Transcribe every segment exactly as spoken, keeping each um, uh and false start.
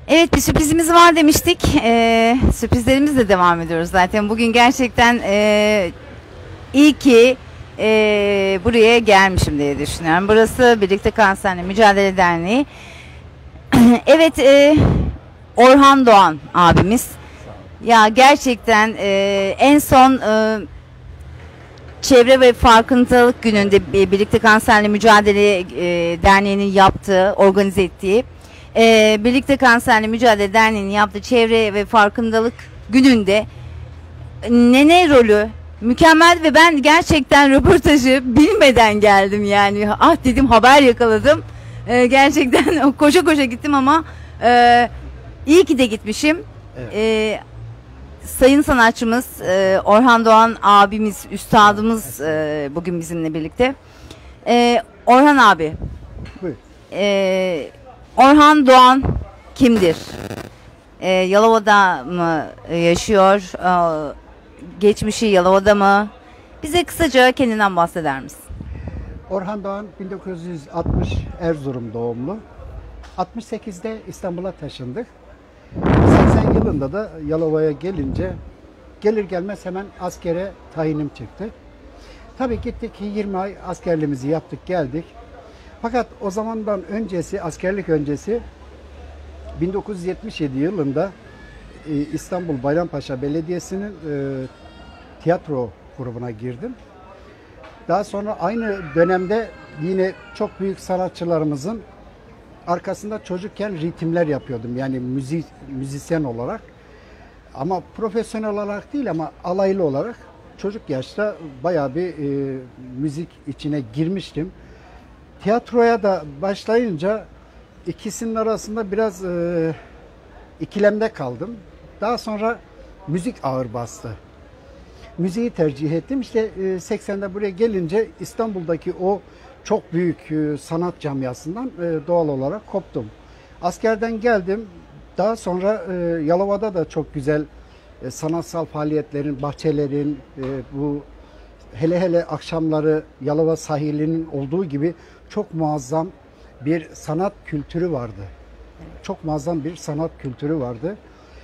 Evet, bir sürprizimiz var demiştik. Ee, sürprizlerimizle devam ediyoruz zaten. Bugün gerçekten e, iyi ki e, buraya gelmişim diye düşünüyorum. Burası Birlikte Kanserle Mücadele Derneği. Evet, e, Orhan Doğan abimiz. Ya gerçekten e, en son e, Çevre ve Farkındalık Günü'nde Birlikte Kanserle Mücadele e, Derneği'nin yaptığı, organize ettiği e, Birlikte Kanserle Mücadele Derneği'nin yaptığı Çevre ve Farkındalık Günü'nde nene rolü mükemmel ve ben gerçekten röportajı bilmeden geldim yani. Ah dedim, haber yakaladım. E, gerçekten koşa koşa gittim ama e, iyi ki de gitmişim. Evet. E, Sayın sanatçımız e, Orhan Doğan abimiz, üstadımız e, bugün bizimle birlikte. E, Orhan abi, e, Orhan Doğan kimdir? E, Yalova'da mı yaşıyor? E, geçmişi Yalova'da mı? Bize kısaca kendinden bahseder misin? Orhan Doğan bin dokuz yüz altmış Erzurum doğumlu. altmış sekizde İstanbul'a taşındık. seksen yılında da Yalova'ya gelince gelir gelmez hemen askere tayinim çıktı. Tabii gittik, yirmi ay askerliğimizi yaptık geldik. Fakat o zamandan öncesi, askerlik öncesi bin dokuz yüz yetmiş yedi yılında İstanbul Bayrampaşa Belediyesi'nin e, tiyatro grubuna girdim. Daha sonra aynı dönemde yine çok büyük sanatçılarımızın arkasında çocukken ritimler yapıyordum. Yani müzik, müzisyen olarak. Ama profesyonel olarak değil ama alaylı olarak çocuk yaşta bayağı bir e, müzik içine girmiştim. Tiyatroya da başlayınca ikisinin arasında biraz e, ikilemde kaldım. Daha sonra müzik ağır bastı. Müziği tercih ettim. İşte e, seksende buraya gelince İstanbul'daki o çok büyük e, sanat camiasından e, doğal olarak koptum. Askerden geldim. Daha sonra e, Yalova'da da çok güzel e, sanatsal faaliyetlerin, bahçelerin, e, bu hele hele akşamları Yalova sahilinin olduğu gibi çok muazzam bir sanat kültürü vardı. Çok muazzam bir sanat kültürü vardı.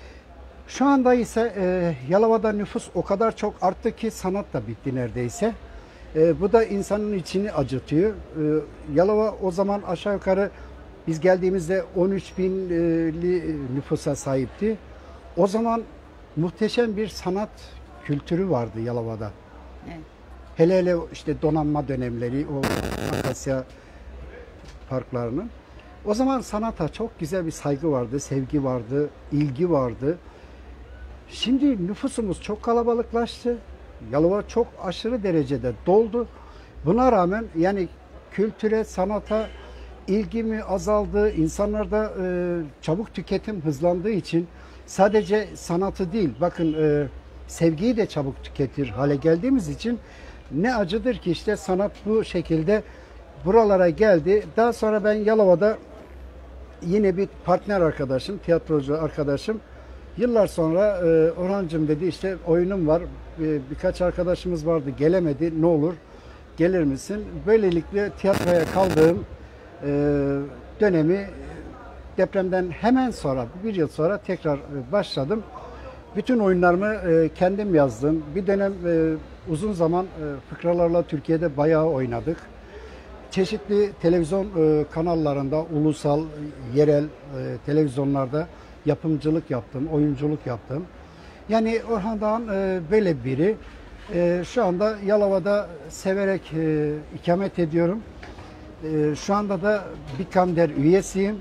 Şu anda ise e, Yalova'da nüfus o kadar çok arttı ki sanat da bitti neredeyse. E, bu da insanın içini acıtıyor. E, Yalova o zaman aşağı yukarı biz geldiğimizde on üç binli nüfusa sahipti. O zaman muhteşem bir sanat kültürü vardı Yalova'da. Evet. Hele hele işte donanma dönemleri, o Akasya parklarının. O zaman sanata çok güzel bir saygı vardı, sevgi vardı, ilgi vardı. Şimdi nüfusumuz çok kalabalıklaştı. Yalova çok aşırı derecede doldu. Buna rağmen yani kültüre, sanata ilgi mi azaldı? İnsanlarda e, çabuk tüketim hızlandığı için sadece sanatı değil, bakın e, sevgiyi de çabuk tüketir hale geldiğimiz için ne acıdır ki işte sanat bu şekilde buralara geldi. Daha sonra ben Yalova'da yine bir partner arkadaşım, tiyatrocu arkadaşım yıllar sonra e, Orhancığım dedi, işte oyunum var, e, birkaç arkadaşımız vardı gelemedi, ne olur gelir misin? Böylelikle tiyatroya kaldığım e, dönemi depremden hemen sonra, bir yıl sonra tekrar başladım. Bütün oyunlarımı e, kendim yazdım. Bir dönem e, uzun zaman e, fıkralarla Türkiye'de bayağı oynadık. Çeşitli televizyon e, kanallarında, ulusal, yerel e, televizyonlarda yapımcılık yaptım, oyunculuk yaptım. Yani Orhan Doğan e, böyle biri. E, şu anda Yalova'da severek e, ikamet ediyorum. E, şu anda da Bikamder üyesiyim.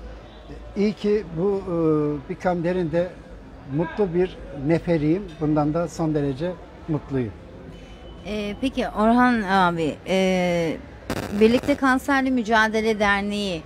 İyi ki bu e, Bikamder'in de mutlu bir neferiyim. Bundan da son derece mutluyum. E, peki Orhan abi, e, Birlikte Kanserle Mücadele Derneği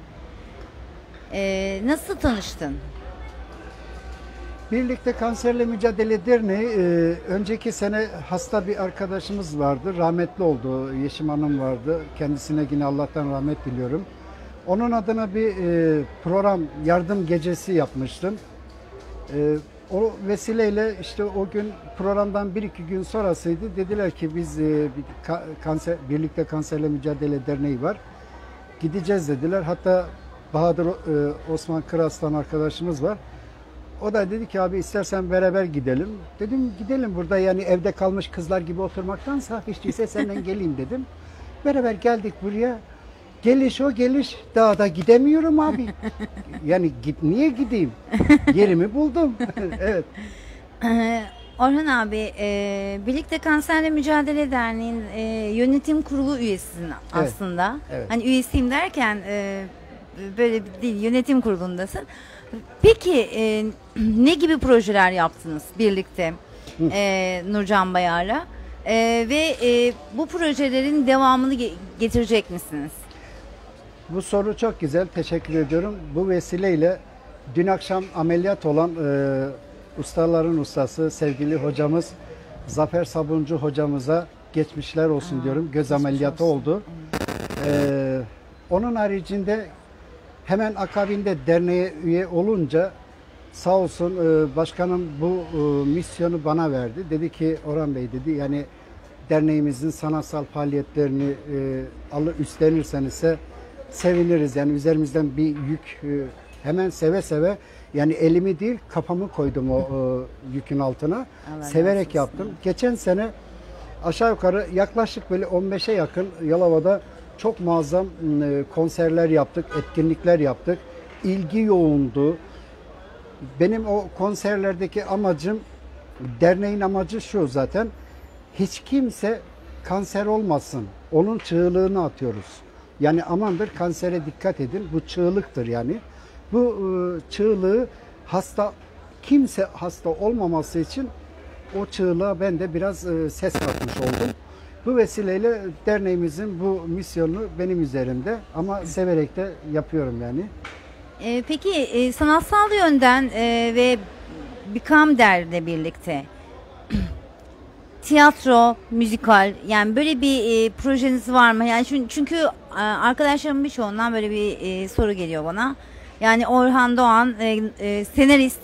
e, nasıl tanıştın? Birlikte Kanserle Mücadele Derneği, e, önceki sene hasta bir arkadaşımız vardı. Rahmetli oldu. Yeşim Hanım vardı. Kendisine yine Allah'tan rahmet diliyorum. Onun adına bir e, program, yardım gecesi yapmıştım. E, o vesileyle işte o gün programdan bir iki gün sonrasıydı. Dediler ki biz e, bir kanser, Birlikte Kanserle Mücadele Derneği var. Gideceğiz dediler. Hatta Bahadır e, Osman Kıraslan arkadaşımız var. O da dedi ki abi istersen beraber gidelim. Dedim gidelim, burada yani evde kalmış kızlar gibi oturmaktansa hiç değilse senden geleyim dedim. Beraber geldik buraya. Geliş o geliş, daha da gidemiyorum abi. Yani git, niye gideyim? Yerimi buldum. Evet. Ee, Orhan abi, e, Birlikte Kanserle Mücadele Derneği'nin e, yönetim kurulu üyesisin aslında. evet. Hani üyesiyim derken e, böyle değil, yönetim kurulundasın. Peki e, ne gibi projeler yaptınız birlikte e, Nurcan Bayar'la? E, ve e, bu projelerin devamını ge- getirecek misiniz? Bu soru çok güzel. Teşekkür ediyorum. Bu vesileyle dün akşam ameliyat olan e, ustaların ustası sevgili hocamız Zafer Sabuncu hocamıza geçmişler olsun Aa, diyorum. Göz ameliyatı olsun. oldu. Evet. E, onun haricinde hemen akabinde derneğe üye olunca sağ olsun e, başkanım bu e, misyonu bana verdi. Dedi ki Orhan Bey dedi, yani derneğimizin sanatsal faaliyetlerini e, alı üstlenirsenizse seviniriz. Yani üzerimizden bir yük e, hemen seve seve, yani elimi değil kafamı koydum o e, yükün altına. Allah severek yaptım. Geçen sene aşağı yukarı yaklaşık böyle on beşe yakın Yalova'da çok muazzam e, konserler yaptık, etkinlikler yaptık. İlgi yoğundu. Benim o konserlerdeki amacım, derneğin amacı şu zaten. Hiç kimse kanser olmasın. Onun çığlığını atıyoruz. Yani amandır kansere dikkat edin. Bu çığlıktır yani. Bu e, çığlığı hasta, kimse hasta olmaması için o çığlığa ben de biraz e, ses katmış oldum. Bu vesileyle derneğimizin bu misyonu benim üzerimde ama severek de yapıyorum yani. E, peki e, sanatsal yönden e, ve Bikam Der'le birlikte tiyatro, müzikal, yani böyle bir e, projeniz var mı? Yani çünkü, çünkü e, arkadaşlarımın birçoğundan böyle bir e, soru geliyor bana. Yani Orhan Doğan e, e, senarist,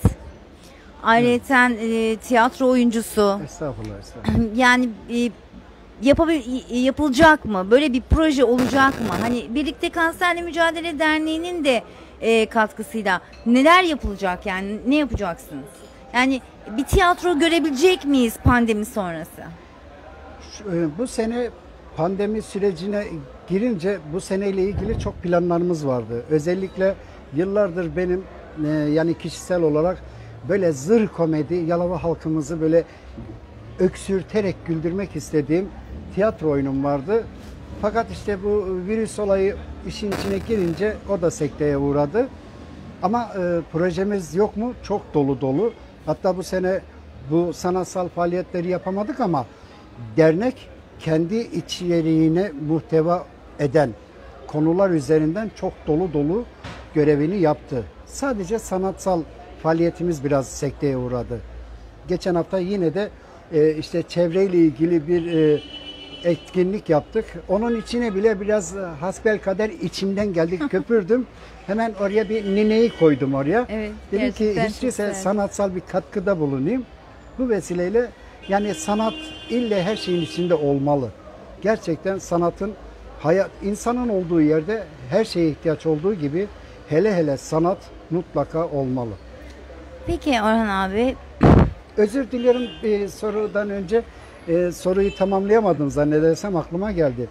ayrıca e, tiyatro oyuncusu. Estağfurullah, estağfurullah. Yani e, yapabil, yapılacak mı? Böyle bir proje olacak mı? Hani Birlikte Kanserle Mücadele Derneği'nin de e, katkısıyla neler yapılacak, yani ne yapacaksınız? Yani bir tiyatro görebilecek miyiz pandemi sonrası? Şu, e, bu sene pandemi sürecine girince bu seneyle ilgili çok planlarımız vardı. Özellikle yıllardır benim e, yani kişisel olarak böyle zırh komedi, Yalova halkımızı böyle öksürterek güldürmek istediğim tiyatro oyunum vardı. Fakat işte bu virüs olayı işin içine girince o da sekteye uğradı. Ama e, projemiz yok mu? Çok dolu dolu. Hatta bu sene bu sanatsal faaliyetleri yapamadık ama dernek kendi içeriğine muhteva eden konular üzerinden çok dolu dolu görevini yaptı. Sadece sanatsal faaliyetimiz biraz sekteye uğradı. Geçen hafta yine de e, işte çevreyle ilgili bir e, etkinlik yaptık. Onun içine bile biraz hasbelkader içimden geldik, köpürdüm. Hemen oraya bir nineyi koydum oraya. Evet, dedim ki hiç değilse sanatsal bir katkıda bulunayım. Bu vesileyle yani sanat ille her şeyin içinde olmalı. Gerçekten sanatın hayat, insanın olduğu yerde her şeye ihtiyaç olduğu gibi hele hele sanat mutlaka olmalı. Peki Orhan abi. Özür dilerim, bir sorudan önce e, soruyu tamamlayamadım zannedersem, aklıma geldi.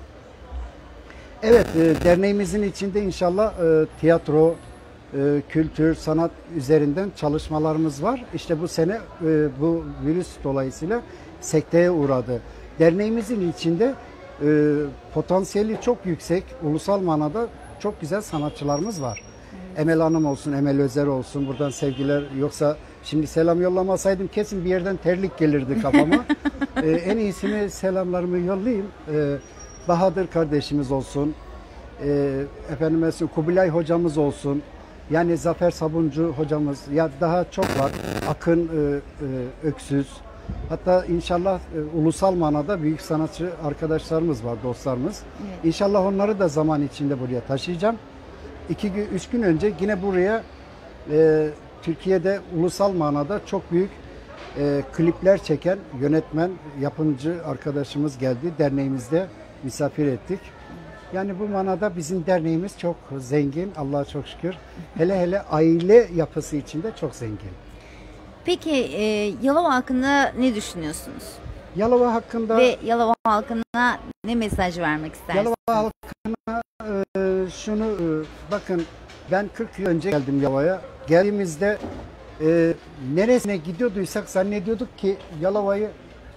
Evet, e, derneğimizin içinde inşallah e, tiyatro, e, kültür, sanat üzerinden çalışmalarımız var. İşte bu sene e, bu virüs dolayısıyla sekteye uğradı. Derneğimizin içinde e, potansiyeli çok yüksek, ulusal manada çok güzel sanatçılarımız var. Emel Hanım olsun, Emel Özer olsun, buradan sevgiler. Yoksa şimdi selam yollamasaydım kesin bir yerden terlik gelirdi kafama. ee, en iyisini selamlarımı yollayayım. Ee, Bahadır kardeşimiz olsun, ee, efendim mesela Kubilay hocamız olsun, yani Zafer Sabuncu hocamız, ya daha çok var. Akın e, e, Öksüz. Hatta inşallah e, ulusal manada büyük sanatçı arkadaşlarımız var, dostlarımız. Evet. İnşallah onları da zaman içinde buraya taşıyacağım. İki gün, üç gün önce yine buraya e, Türkiye'de ulusal manada çok büyük e, klipler çeken yönetmen, yapımcı arkadaşımız geldi. Derneğimizde misafir ettik. Yani bu manada bizim derneğimiz çok zengin, Allah'a çok şükür. Hele hele aile yapısı içinde çok zengin. Peki e, Yalova hakkında ne düşünüyorsunuz? Yalova hakkında... Ve Yalova halkına ne mesaj vermek istersiniz? Yalova halkına e, şunu e, bakın, ben kırk yıl önce geldim Yalova'ya. Geldiğimizde e, neresine gidiyorduysak zannediyorduk ki Yalova'yı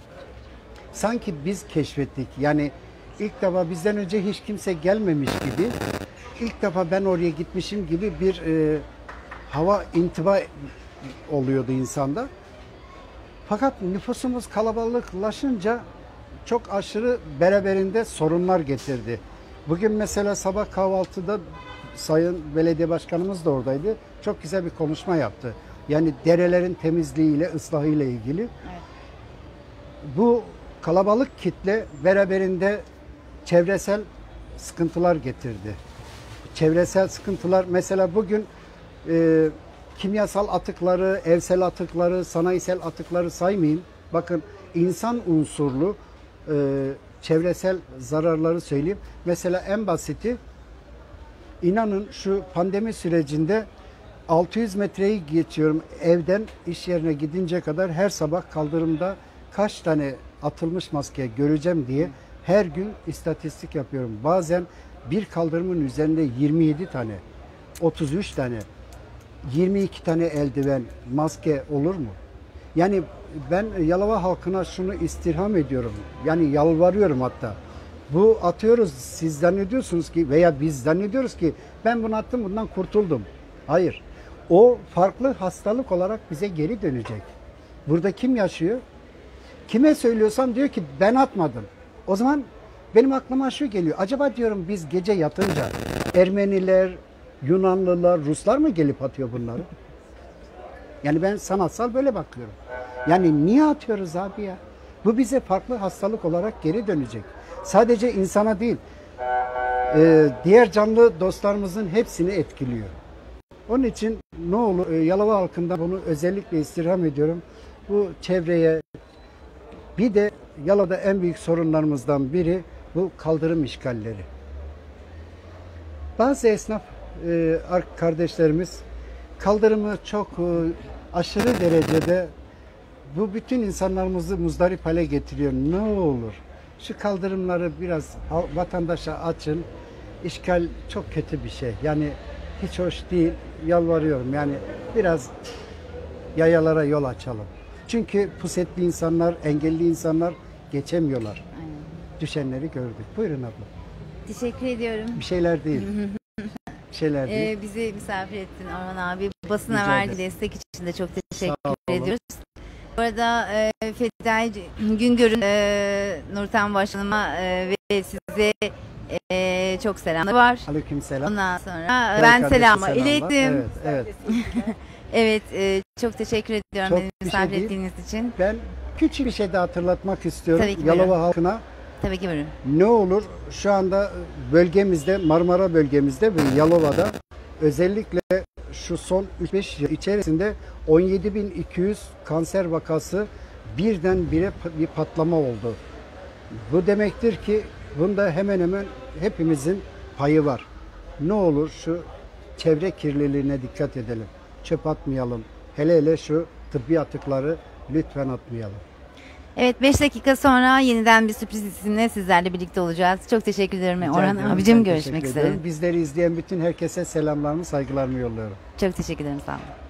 sanki biz keşfettik. Yani ilk defa bizden önce hiç kimse gelmemiş gibi, ilk defa ben oraya gitmişim gibi bir e, hava intiba oluyordu insanda. Fakat nüfusumuz kalabalıklaşınca çok aşırı beraberinde sorunlar getirdi. Bugün mesela sabah kahvaltıda Sayın Belediye Başkanımız da oradaydı. Çok güzel bir konuşma yaptı. Yani derelerin temizliğiyle, ıslahıyla ilgili. Evet. Bu kalabalık kitle beraberinde çevresel sıkıntılar getirdi. Çevresel sıkıntılar, mesela bugün e, kimyasal atıkları, evsel atıkları, sanayisel atıkları saymayayım. Bakın, insan unsurlu e, çevresel zararları söyleyeyim. Mesela en basiti, inanın şu pandemi sürecinde altı yüz metreyi geçiyorum evden iş yerine gidince kadar, her sabah kaldırımda kaç tane atılmış maske göreceğim diye her gün istatistik yapıyorum. Bazen bir kaldırımın üzerinde yirmi yedi tane, otuz üç tane, yirmi iki tane eldiven, maske olur mu? Yani ben Yalova halkına şunu istirham ediyorum. Yani yalvarıyorum hatta. Bu atıyoruz, siz zannediyorsunuz ki veya biz zannediyoruz ki ben bunu attım, bundan kurtuldum. Hayır. O farklı hastalık olarak bize geri dönecek. Burada kim yaşıyor? Kime söylüyorsam diyor ki ben atmadım. O zaman benim aklıma şu geliyor. Acaba diyorum biz gece yatınca Ermeniler, Yunanlılar, Ruslar mı gelip atıyor bunları? Yani ben sanatsal böyle bakıyorum. Yani niye atıyoruz abi ya? Bu bize farklı hastalık olarak geri dönecek. Sadece insana değil, diğer canlı dostlarımızın hepsini etkiliyor. Onun için ne olur Yalova halkından bunu özellikle istirham ediyorum. Bu çevreye, bir de Yalova'da en büyük sorunlarımızdan biri bu kaldırım işgalleri. Bazı esnaf e, kardeşlerimiz kaldırımı çok e, aşırı derecede, bu bütün insanlarımızı muzdarip hale getiriyor. Ne olur şu kaldırımları biraz vatandaşa açın. İşgal çok kötü bir şey. Yani hiç hoş değil. Yalvarıyorum. Yani biraz yayalara yol açalım. Çünkü pusetli insanlar, engelli insanlar geçemiyorlar. Aynen. Düşenleri gördük. Buyurun abla. Teşekkür ediyorum. Bir şeyler değil. Bir şeyler değil. Ee, bizi misafir ettin Orhan abi. Basına verdiği destek için de çok teşekkür ediyoruz. Bu arada e, Fedai Güngör'ün e, Nurten Başkanıma e, ve size e, çok selamlar var. Aleykümselam. Ondan sonra evet, ben selamı ilettim. Evet, evet. Evet, e, çok teşekkür ediyorum çok beni misafir şey ettiğiniz için. Ben küçük bir şey de hatırlatmak istiyorum Tabii ki, Yalova buyurun. halkına. Tabii ki buyurun. Ne olur şu anda bölgemizde, Marmara bölgemizde ve Yalova'da özellikle şu son üç beş yıl içerisinde on yedi bin iki yüz kanser vakası birdenbire bir patlama oldu. Bu demektir ki bunda hemen hemen hepimizin payı var. Ne olur şu çevre kirliliğine dikkat edelim. Çöp atmayalım. Hele hele şu tıbbi atıkları lütfen atmayalım. Evet, beş dakika sonra yeniden bir sürpriz isimle sizlerle birlikte olacağız. Çok teşekkür ederim Rica Orhan ederim, abicim. Görüşmek üzere. Bizleri izleyen bütün herkese selamlarımı, saygılarımı yolluyorum. Çok teşekkür ederim. Sağ olun.